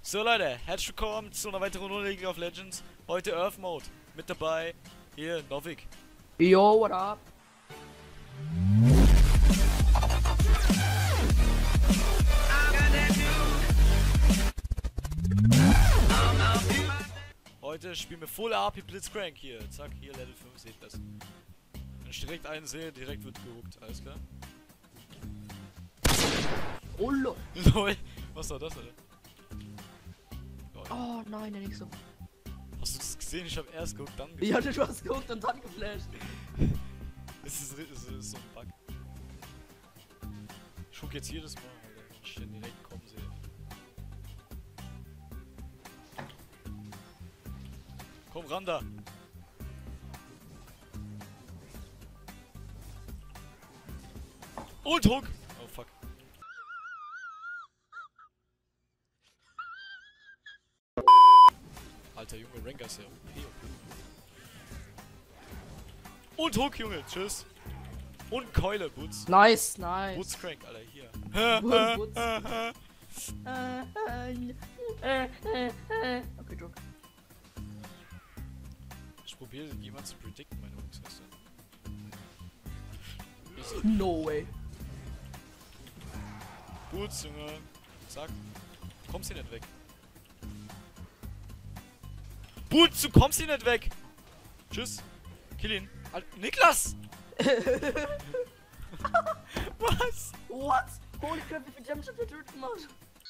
So Leute, herzlich willkommen zu einer weiteren Runde League of Legends. Heute Earth Mode. Mit dabei hier Novik. Yo, what up? Heute spielen wir Full AP Blitzcrank hier. Zack, hier Level 5, seht das. Wenn ich direkt einen sehe, direkt wird gehuckt. Alles klar? Oh, lol. Lol. Was war das, Alter? Lol. Oh nein, der nächste. Hast du das gesehen? Ich hab erst gehuckt, dann Ich hatte schon was geguckt und dann geflasht. Es ist so ein Bug. Ich guck jetzt jedes Mal, Alter, wenn ich den direkt kommen sehe. Komm ran da! Und Hook! Oh fuck. Alter Junge, Rengar ist ja OP. Und Hook, Junge, tschüss! Und Keule, Boots. Nice, nice. Boots Crank, Alter, hier. Boots. Okay, Joke. Ich probiere jemand zu predikten, meine Jungs. No way. Boots, Junge. Zack. Kommst hier nicht weg. Boots, du kommst hier nicht weg! Tschüss. Kill ihn. Niklas! Was? What? Holy crap, wie viel Damage hat der Dude gemacht?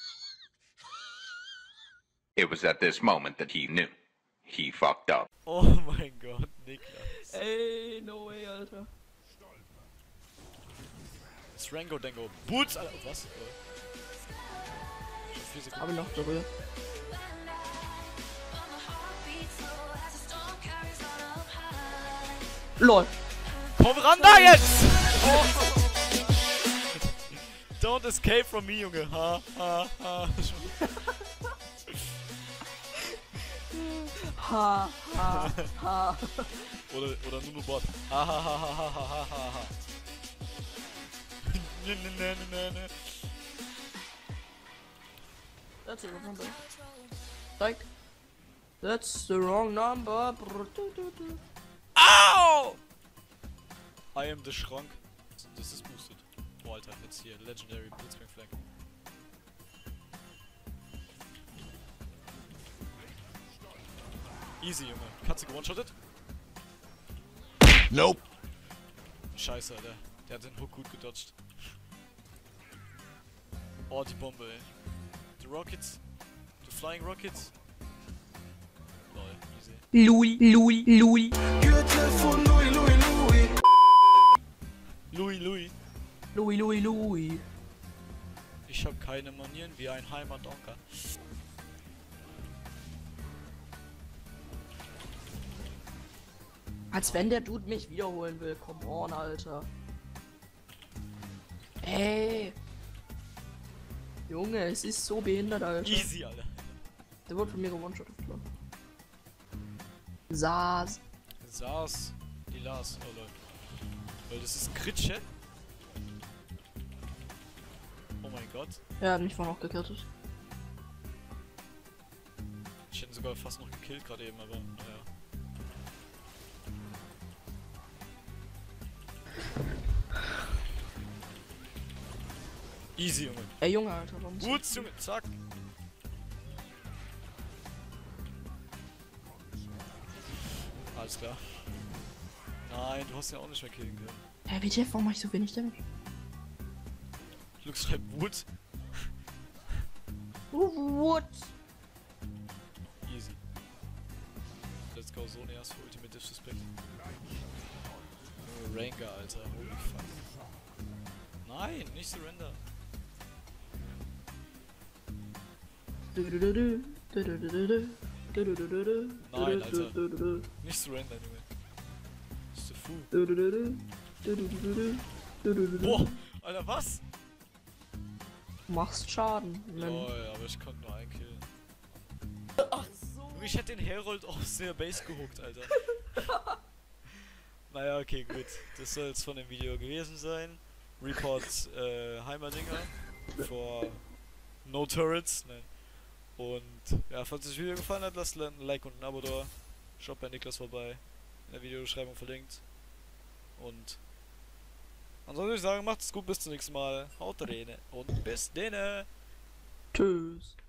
It was at this moment that he knew. He fucked up. Oh mein Gott, Niklas. Ey, no way, Alter. Srango Dengo. Boots, Alter. Oh, was? Schon 4 Sekunden. Hab ich noch berührt. LOL. Komm ran da jetzt! Oh. Don't escape from me, Junge. Ha, ha, ha. Ha, ha, ha. Oder nur Bot. Ha, ha, ha, ha, ha, ha, ha, ha. Ne, ne, ne, ne, ne. That's the wrong number. Like, that's the wrong number. Au! I am the Schrank. Das ist boosted. Oh, Alter, jetzt hier. Legendary Blitzcrank Flank. Easy, Junge. Katze gewone-shottet? Nope. Scheiße, Alter. Der hat den Hook gut gedodged. Oh, die Bombe, ey. The Rockets. The Flying Rockets. Lol, easy. Louis, Louis, Louis. Louis, Louis. Louis, Louis, Louis. Ich hab keine Manieren wie ein Heimatdonker. Als wenn der Dude mich wiederholen will. Come on, Alter. Ey. Junge, es ist so behindert, Alter. Easy, Alter. Der wurde von mir gewone-shottet. Saas. Saß. Die Lars. Oh, Leute. Weil das ist ein Crit-Chat. Oh mein Gott. Er hat mich vorhin auch gekillt. Ich hätte ihn sogar fast noch gekillt gerade eben, aber naja. Easy, Junge. Ey, Junge, Alter, warum? Boots, Junge, zack. Alles klar. Nein, du hast ihn auch nicht mehr killen können. Hä, WTF, warum mach ich so wenig Damage? Lux schreibt Wood. What? Easy. Let's go, so erst für Ultimate Disrespect. Rengar, Alter, holy fuck. Nein, nicht surrender. Nein, Alter. Nicht surrender, Junge. Das ist zu fu. Boah, Alter, was? Machst Schaden. Lol, aber ich konnte nur einen killen. Ach so. Ich hätte den Herald aus der Base gehuckt, Alter. Naja, okay, gut. Das soll es von dem Video gewesen sein. Report Heimerdinger. For No Turrets. Nein. Und ja, falls euch das Video gefallen hat, lasst ein Like und ein Abo da. Schaut bei Niklas vorbei. In der Videobeschreibung verlinkt. Und ansonsten würde ich sagen, macht's gut, bis zum nächsten Mal. Haut rein und bis denne. Tschüss.